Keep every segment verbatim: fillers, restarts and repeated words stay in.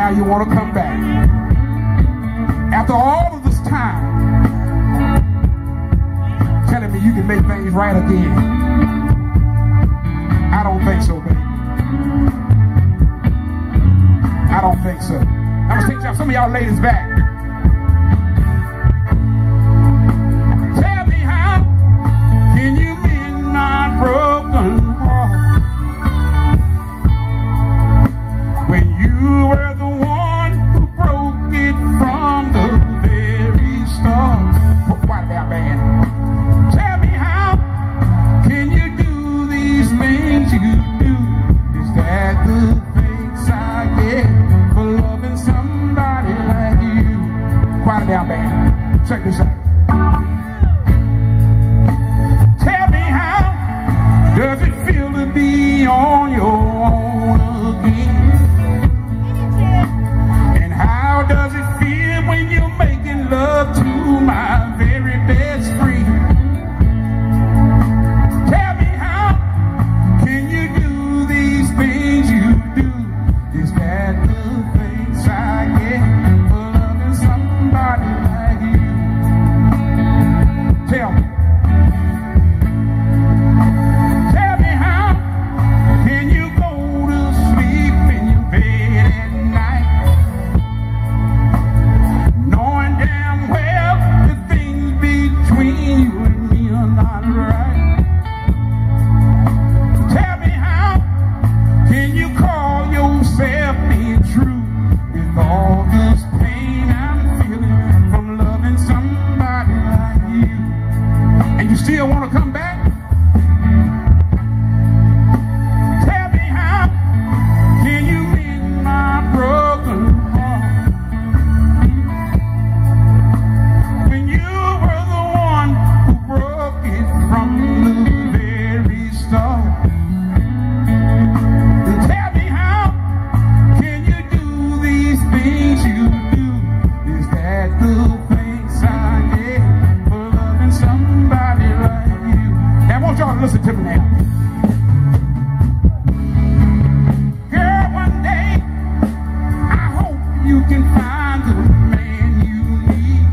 now you want to come back. After all of this time, telling me you can make things right again. I don't think so, baby. I don't think so. I'm gonna take y'all, some of y'all ladies back. Tell me how can you mend my broken heart when you were the one who broke it from the very start? What about man? Tell me how can you do these things you do? Is that the thanks I get for loving somebody like you? Quiet down, man. Check this out. Tell me how does it feel to be on your own again? And how does it feel when you're making love to my very best friend? Tell me how can you do these things you do? Is that the things I get for loving somebody like you? Tell me. Tell me how can you go to sleep in your bed at night, knowing damn well the things between you and me are not right? Tell me how can you call yourself being true with all this pain I'm feeling from loving somebody like you? And you still want to come back? Tell me how can you mend my broken heart when you were the one who broke it from the very start? And tell me how can you do these things you do? Is that the thanks I get for loving somebody like you? Now I want y'all to listen to me now. Girl, one day I hope you can find the man you need.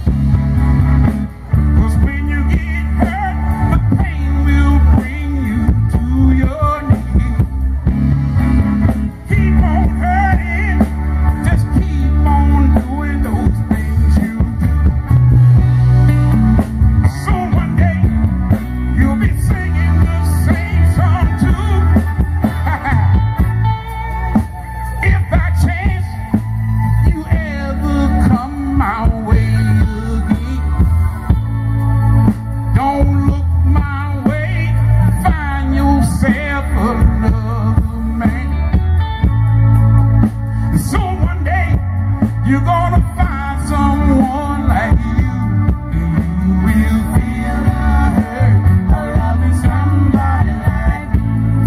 'Cause when you get hurt, the pain will bring you to your knees. Keep on hurting, just keep on doing those things you do. Soon one day you'll be singing the same song too. If by chance you ever come my way again, don't look my way, find yourself another man. Soon one day you're gonna find someone like you, and you will feel the hurt of loving somebody like you.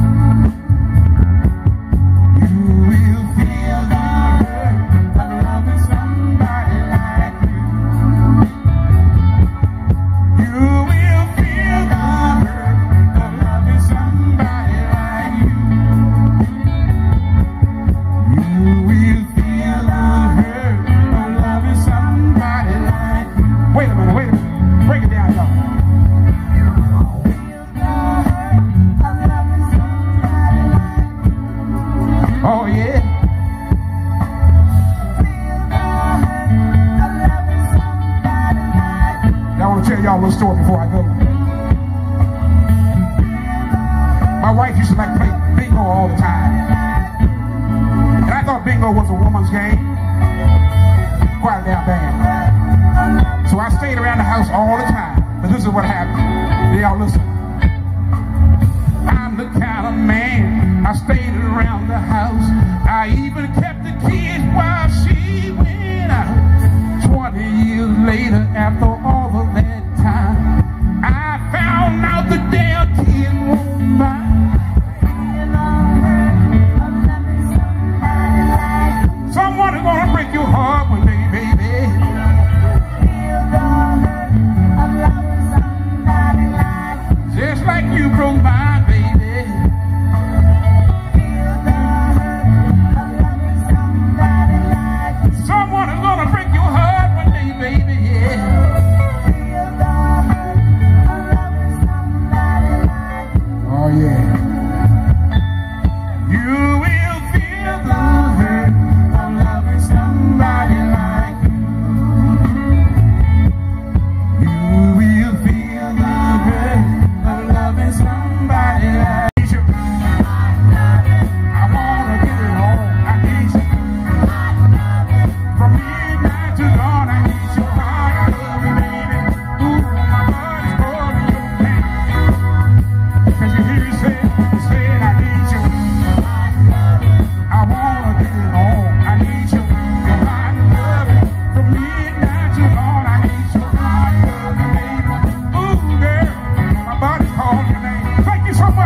You will feel the hurt of loving somebody like you. You will feel the hurt of loving somebody like you. You will feel the hurt of loving somebody like you. Wait a minute, wait a minute. Break it down, y'all. Oh, yeah. Now I want to tell y'all a little story before I go. My wife used to like to play bingo all the time. And I thought bingo was a woman's game. Quiet down, band. So I stayed around the house all the time. But this is what happened. Y'all listen. I'm the kind of man, I stayed around the house. I even kept the kids while she went out. Twenty years later, after all of that time, I found out the damn kid won't mind. Someone is gonna break your heart one day, baby. Just like you broke mine, baby.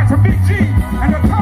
from Big G and the